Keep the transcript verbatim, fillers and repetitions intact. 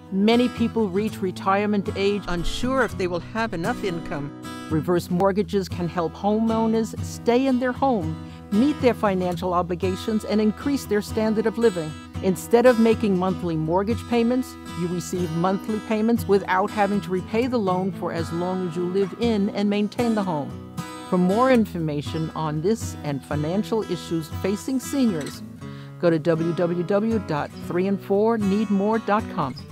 Many people reach retirement age unsure if they will have enough income. Reverse mortgages can help homeowners stay in their home, meet their financial obligations, and increase their standard of living. Instead of making monthly mortgage payments, you receive monthly payments without having to repay the loan for as long as you live in and maintain the home. For more information on this and financial issues facing seniors, go to w w w dot three and four need more dot com.